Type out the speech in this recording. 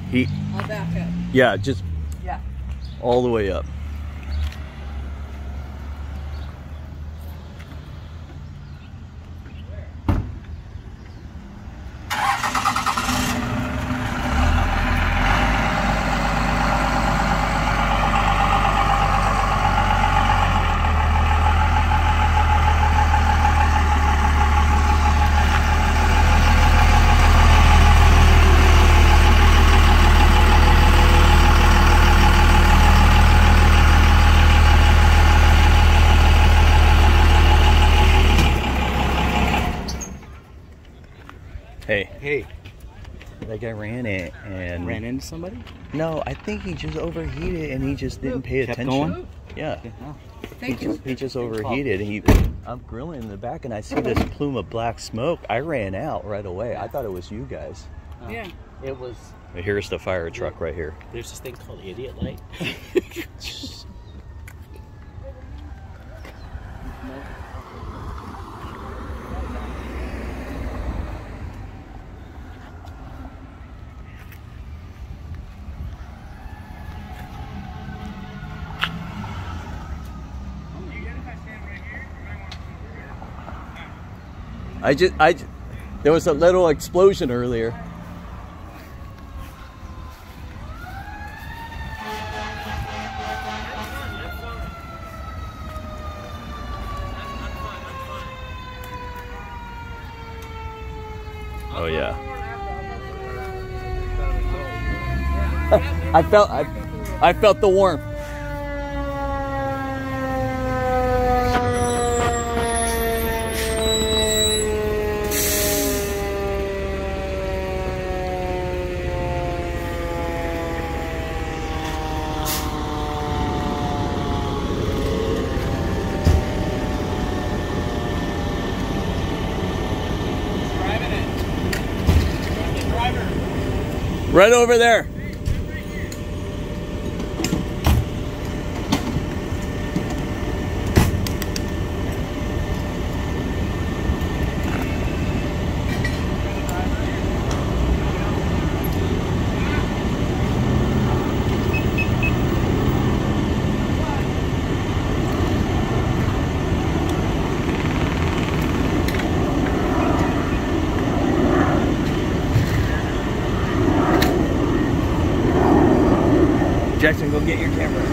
I'll back up. Yeah, just all the way up. Hey, that guy ran it and ran into somebody? No, I think he just overheated and he just didn't pay attention. Going? Yeah. Thank you. He just overheated. I'm grilling in the back and I see this plume of black smoke. I ran out right away. I thought it was you guys. Yeah. It was. Here's the fire truck right here. There's this thing called idiot light. There was a little explosion earlier. Oh yeah. I felt the warmth. Right over there. Jackson, go get your camera.